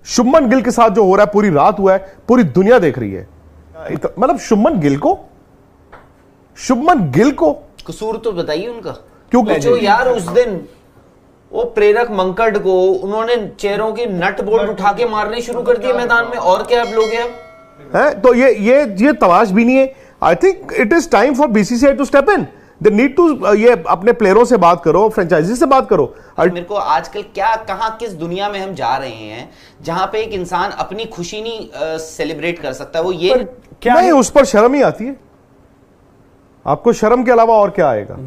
शुभमन गिल के साथ जो हो रहा है, पूरी रात हुआ है, पूरी दुनिया देख रही है। मतलब शुभमन गिल को कसूर तो बताइए उनका, क्योंकि जो यार उस दिन वो प्रेरक मंकड़ को उन्होंने चेहरों की नट बोल्ट उठा के मारने शुरू कर दिए मैदान में, और क्या अब लोग हैं। तो ये तलाश भी नहीं है। I think it is time for BCCI to step in. They need to, ये अपने प्लेयरों से बात करो, फ्रेंचाइजी से बात करो। मेरे को आजकल कहां किस दुनिया में हम जा रहे हैं जहां पे एक इंसान अपनी खुशी नहीं सेलिब्रेट कर सकता। वो ये क्या नहीं, उस पर शर्म ही आती है। आपको शर्म के अलावा और क्या आएगा?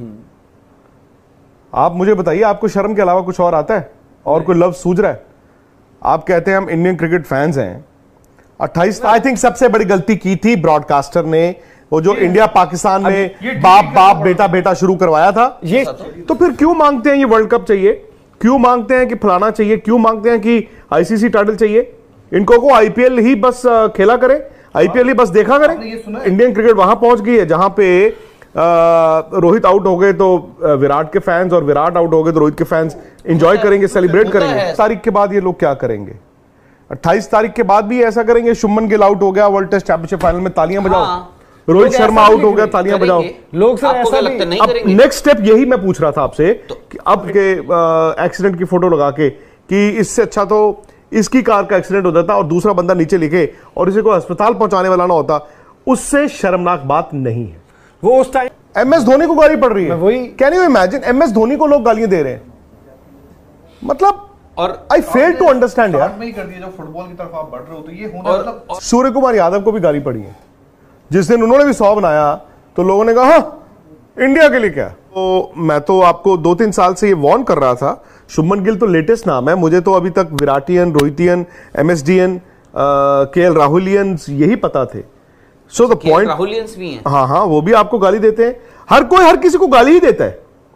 आप मुझे बताइए, आपको शर्म के अलावा कुछ और आता है? और कोई लफ्ज सूझ रहा है? आप कहते हैं हम इंडियन क्रिकेट फैंस हैं। 28 आई थिंक सबसे बड़ी गलती की थी ब्रॉडकास्टर ने, वो जो इंडिया पाकिस्तान में बाप बेटा बेटा शुरू करवाया था। ये तो फिर क्यों मांगते हैं ये वर्ल्ड कप चाहिए, क्यों मांगते हैं कि फलाना चाहिए, क्यों मांगते हैं कि आईसीसी टाइटल चाहिए? इनको को आईपीएल ही बस खेला करे, आईपीएल ही बस देखा करें। इंडियन क्रिकेट वहां पहुंच गई है जहां पे रोहित आउट हो गए तो विराट के फैंस, और विराट आउट हो गए तो रोहित के फैंस एंजॉय करेंगे, सेलिब्रेट करेंगे। तारीख के बाद ये लोग क्या करेंगे? 28 तारीख के बाद भी ऐसा करेंगे। शुभमन गिल आउट हो गया वर्ल्ड टेस्ट चैंपियनशिप फाइनल में, तालियां बजाओ। रोहित शर्मा आउट हो गया, तालियां बजाओ। लोग सर ऐसा लगता नहीं करेंगे। नेक्स्ट स्टेप यही मैं पूछ रहा था आपसे कि अब के एक्सीडेंट की फोटो लगा के कि इससे अच्छा तो इसकी कार का एक्सीडेंट हो जाता और दूसरा बंदा नीचे लिखे और इसे को अस्पताल पहुंचाने वाला ना होता, उससे शर्मनाक बात नहीं है। वो उस टाइम एमएस धोनी को गाली पड़ रही है। वही can you imagine, MS Dhoni को लोग गालियां दे रहे हैं। मतलब और आई फेल टू अंडरस्टैंड यार। नहीं कर दिया, जो फुटबॉल की तरफ आप बढ़ रहे हो तो ये होना मतलब। सूर्य कुमार यादव को भी गाली पड़ी है। जिस दिन उन्होंने भी 100 बनाया तो लोगों ने कहा हाँ इंडिया के लिए क्या। तो मैं तो आपको 2-3 साल से ये वार्न कर रहा था। शुभमन गिल तो लेटेस्ट नाम है, मुझे तो अभी तक विराटियन, रोहितियन, एमएसडीएन, केएल राहुलियन यही पता थे। सो द पॉइंट, राहुलियंस भी हैं। हाँ, वो भी आपको गाली देते हैं। हर कोई हर किसी को गाली ही देता है।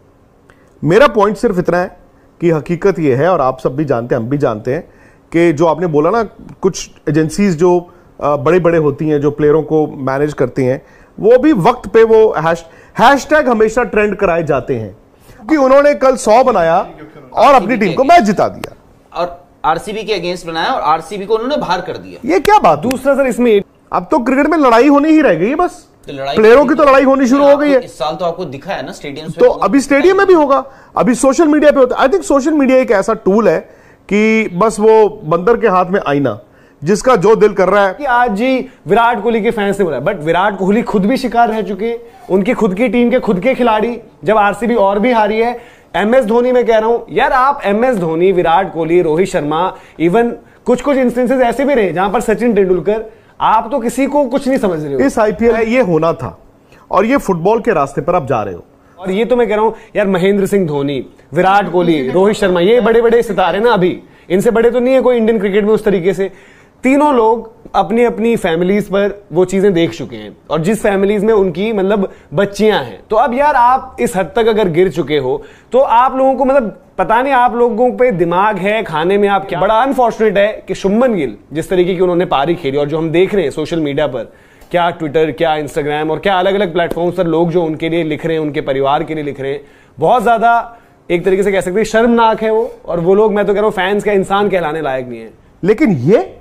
मेरा पॉइंट सिर्फ इतना है कि हकीकत यह है, और आप सब भी जानते हैं, हम भी जानते हैं, कि जो आपने बोला ना, कुछ एजेंसीज जो बड़े बड़े होती हैं, जो प्लेयरों को मैनेज करती हैं, वो भी वक्त पे वो हैशटैग हमेशा ट्रेंड कराए जाते हैं कि उन्होंने कल 100 बनाया और अपनी टीम को मैच जिता दिया, और आरसीबी के अगेंस्ट बनाया और आरसीबी को उन्होंने बाहर कर दिया। ये क्या बात? दूसरा सर, इसमें अब तो क्रिकेट में लड़ाई होनी ही रह गई है। बस तो प्लेयरों की तो लड़ाई होनी शुरू हो गई है। इस साल तो आपको दिखा है ना स्टेडियम, तो अभी स्टेडियम में भी होगा, अभी सोशल मीडिया पे होता है। आई थिंक सोशल मीडिया एक ऐसा टूल है कि बस वो बंदर के हाथ में आईना, जिसका जो दिल कर रहा है। कि आज जी विराट कोहली के फैंस ने बोला, बट विराट कोहली खुद भी शिकार रह चुके, उनकी खुद की टीम के खुद के खिलाड़ी, जब आरसीबी और भी हारी है। एमएस धोनी में कह रहा हूं यार, आप एमएस धोनी, विराट कोहली, रोहित शर्मा, इवन कुछ इंस्टेंसेस ऐसे भी रहे जहां पर सचिन तेंदुलकर, आप तो किसी को कुछ नहीं समझ रहे हो। इस आईपीएल ये होना था और ये फुटबॉल के रास्ते पर आप जा रहे हो। और ये तो मैं कह रहा हूं यार, महेंद्र सिंह धोनी, विराट कोहली, रोहित शर्मा, ये बड़े बड़े सितारे ना, अभी इनसे बड़े तो नहीं है कोई इंडियन क्रिकेट में उस तरीके से। तीनों लोग अपनी अपनी फैमिलीज पर वो चीजें देख चुके हैं, और जिस फैमिलीज में उनकी मतलब बच्चियां हैं। तो अब यार आप इस हद तक अगर गिर चुके हो तो आप लोगों को मतलब पता नहीं आप लोगों पे दिमाग है खाने में आप क्या। बड़ा अनफॉर्चुनेट है कि शुभमन गिल जिस तरीके की उन्होंने पारी खेली, और जो हम देख रहे हैं सोशल मीडिया पर, क्या ट्विटर, क्या इंस्टाग्राम और क्या अलग अलग प्लेटफॉर्म्स पर लोग जो उनके लिए लिख रहे हैं, उनके परिवार के लिए लिख रहे हैं, बहुत ज्यादा एक तरीके से कह सकते हैं शर्मनाक है वो। और वो लोग, मैं तो कह रहा हूं, फैंस का इंसान कहलाने लायक नहीं है। लेकिन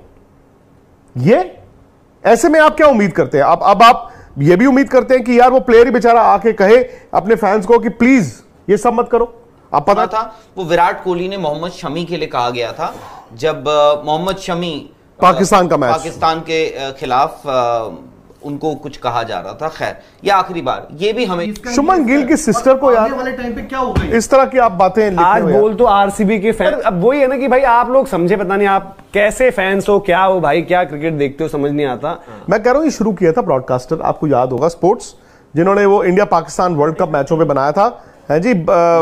ये ऐसे में आप क्या उम्मीद करते हैं? अब आप ये भी उम्मीद करते हैं कि यार वो प्लेयर ही बेचारा आके कहे अपने फैंस को कि प्लीज ये सब मत करो। आप पता था वो विराट कोहली ने मोहम्मद शमी के लिए कहा गया था, जब मोहम्मद शमी पाकिस्तान का मैच, पाकिस्तान के खिलाफ उनको कुछ कहा जा रहा था। खैर, ये आखिरी बार, ये भी हमें शुभमन गिल की सिस्टर को यार वाले टाइम पे क्या हो गई, इस तरह की आप बातें आज बोल तो आरसीबी के फैन। अब वही है ना कि भाई आप लोग समझे, पता नहीं आप कैसे फैंस हो, क्या हो भाई, क्या क्रिकेट देखते हो, समझ नहीं आता। मैं कह रहा हूं ये शुरू किया था ब्रॉडकास्टर, आपको याद होगा, स्पोर्ट्स, जिन्होंने वो इंडिया पाकिस्तान वर्ल्ड कप मैचों पे बनाया था, है जी,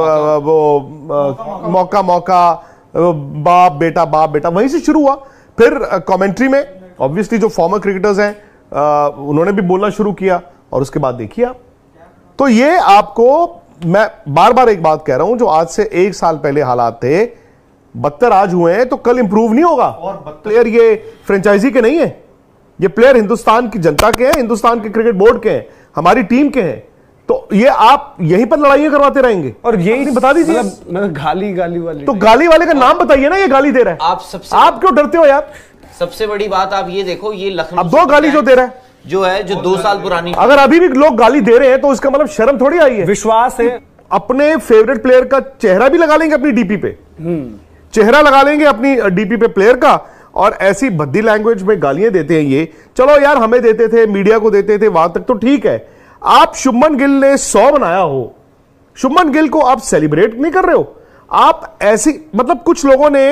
वो मौका बाप बेटा, वहीं से शुरू हुआ। फिर कमेंट्री में ऑब्वियसली जो फॉर्मर क्रिकेटर्स हैं उन्होंने भी बोलना शुरू किया, और उसके बाद देखिए आप। तो ये आपको मैं बार बार एक बात कह रहा हूं, जो आज से 1 साल पहले हालात थे, बदतर आज हुए हैं तो कल इंप्रूव नहीं होगा। और प्लेयर ये फ्रेंचाइजी के नहीं है, ये प्लेयर हिंदुस्तान की जनता के हैं, हिंदुस्तान के क्रिकेट बोर्ड के हैं, हमारी टीम के हैं। तो ये आप यहीं पर लड़ाइयां करवाते रहेंगे और यही बता दीजिए। मतलब गाली वाली तो गाली वाले का नाम बताइए ना, ये गाली दे रहा है। आप क्यों डरते हो यार? सबसे बड़ी बात आप ये देखो, ये लखनऊ अब 2 गाली जो दे रहा है, जो 2 साल पुरानी, अगर अभी भी लोग गाली दे रहे हैं तो इसका मतलब शर्म थोड़ी आई है। विश्वास है। अपने फेवरेट प्लेयर का चेहरा भी लगा लेंगे अपनी डीपी पे, चेहरा लगा लेंगे अपनी डीपी पे प्लेयर का, और ऐसी भद्दी लैंग्वेज में गालियां देते हैं ये। चलो यार, हमें देते थे, मीडिया को देते थे, वहां तक तो ठीक है। आप शुभमन गिल ने 100 बनाया हो, शुभमन गिल को आप सेलिब्रेट नहीं कर रहे हो। आप ऐसी, मतलब कुछ लोगों ने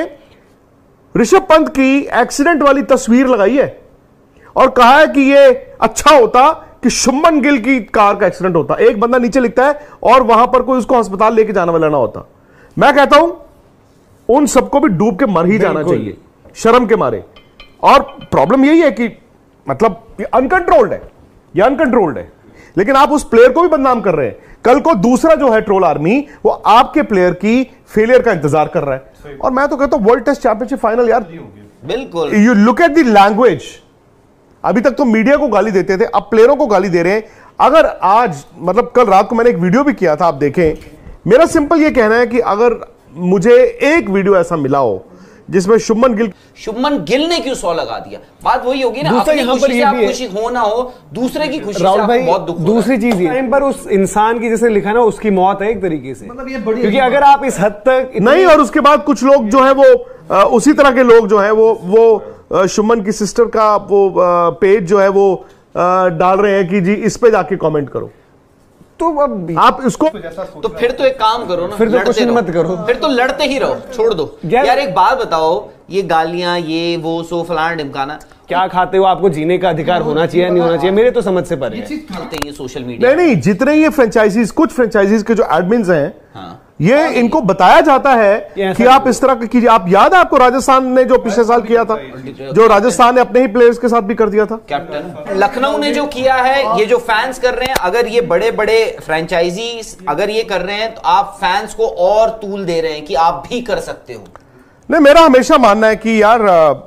ऋषभ पंत की एक्सीडेंट वाली तस्वीर लगाई है और कहा है कि ये अच्छा होता कि शुभमन गिल की कार का एक्सीडेंट होता। एक बंदा नीचे लिखता है और वहां पर कोई उसको अस्पताल लेके जाने वाला ना होता। मैं कहता हूं उन सबको भी डूब के मर ही जाना चाहिए शर्म के मारे। और प्रॉब्लम यही है कि मतलब ये अनकंट्रोल्ड है, ये अनकंट्रोल्ड है, लेकिन आप उस प्लेयर को भी बदनाम कर रहे हैं। कल को दूसरा जो है ट्रोल आर्मी, वो आपके प्लेयर की फेलियर का इंतजार कर रहा है। और मैं तो कहता हूं वर्ल्ड टेस्ट चैंपियनशिप फाइनल यार, बिल्कुल, you look at the language. अभी तक तो मीडिया को गाली देते थे, अब प्लेयरों को गाली दे रहे हैं। अगर आज, मतलब कल रात को मैंने एक वीडियो भी किया था, आप देखें। मेरा सिंपल ये कहना है कि अगर मुझे एक वीडियो ऐसा मिला हो जिसमें शुभमन गिल ने क्यों 100 लगा दिया, बात वही होगी ना। दूसरा अपनी यहाँ खुशी पर से ये आप भी है, खुशी हो ना हो, दूसरे की खुशी से राहुल भाई, आपको बहुत दुख होगा। दूसरी चीज टाइम पर उस इंसान की, जैसे लिखा ना, उसकी मौत है एक तरीके से, मतलब ये बड़ी, क्योंकि अगर आप इस हद तक नहीं, और उसके बाद कुछ लोग जो है वो उसी तरह के लोग जो है वो शुभमन की सिस्टर का वो पेज जो है वो डाल रहे हैं कि जी इस पे जाके कमेंट करो। तो अब आप इसको, तो फिर तो एक काम करो ना, फिर तो लड़ते क्वेश्चन रहो। मत करो, फिर तो लड़ते ही रहो, छोड़ दो यार। एक बात बताओ, ये गालियां, ये वो सो फलाना ढिमकाना, क्या खाते हो, आपको जीने का अधिकार होना चाहिए नहीं होना चाहिए, मेरे तो समझ से परे है। चलते हैं ये सोशल मीडिया। नहीं, जितने ये फ्रेंचाइजीज, कुछ फ्रेंचाइजीज के जो एडमिन्स हैं, हाँ। ये इनको बताया जाता है कि आप इस तरह का कीजिए। आप याद है आपको राजस्थान ने जो पिछले साल किया था, जो राजस्थान ने अपने ही प्लेयर्स के साथ भी कर दिया था। कैप्टन लखनऊ ने जो किया है, ये जो फैंस कर रहे हैं, अगर ये बड़े बड़े फ्रेंचाइजीज अगर ये कर रहे हैं, तो आप फैंस को और तूल दे रहे हैं कि आप भी कर सकते हो। नहीं, मेरा हमेशा मानना है कि यार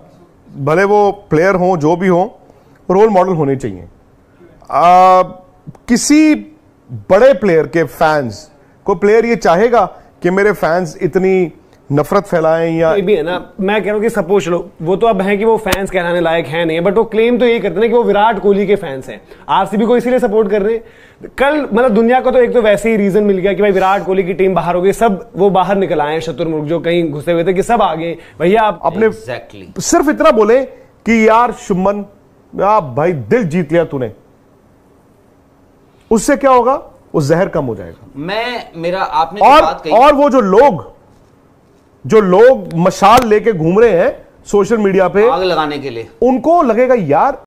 भले वो प्लेयर हो, जो भी हो, रोल मॉडल होने चाहिए। किसी बड़े प्लेयर के फैंस को प्लेयर ये चाहेगा कि मेरे फैंस इतनी नफरत फैलाएं या ये भी है ना। मैं कह रहा हूं कि सपोज लो, वो तो अब है कि वो फैंस कहलाने लायक है नहीं है, बट वो क्लेम तो यही करते हैं कि वो विराट कोहली के फैंस हैं, आरसीबी को इसीलिए सपोर्ट कर रहे हैं। कल मतलब दुनिया को तो एक तो वैसे ही रीजन मिल गया कि भाई विराट कोहली की टीम बाहर हो गई, सब वो बाहर निकल आए, शत्रुमुर्ग जो कहीं घुसे हुए थे कि सब आ गए। भैया आप अपने सिर्फ इतना बोले कि यार शुभमन, आप भाई दिल जीत लिया तूने, उससे क्या होगा, वो जहर कम हो जाएगा। आपने बात कही, और वो जो लोग मशाल लेके घूम रहे हैं सोशल मीडिया पे आग लगाने के लिए, उनको लगेगा यार